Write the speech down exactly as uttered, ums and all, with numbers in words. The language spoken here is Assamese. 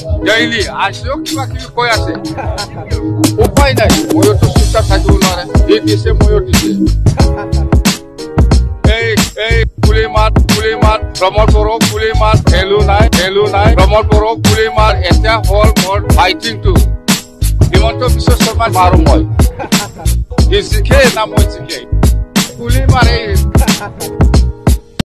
ডেইলি আজিও কিবা কিবি কৈ আছে উপায় নাই ময়োতো চিন্তা থাকিব নোৱাৰে যি দিছে ময়ো দিছে এই এই পুলি মাত পুলি মাত প্ৰমোদ বড়ো পুলি মাত ভেলু নাই ভেলু নাই প্ৰমোদ বড়ো পুলি মাত এতিয়া হল মোৰ ফাইটিংটো হিমন্ত বিশ্ব শৰ্মা মাৰো মই সি জিকে না মই জিকে পুলি মাৰে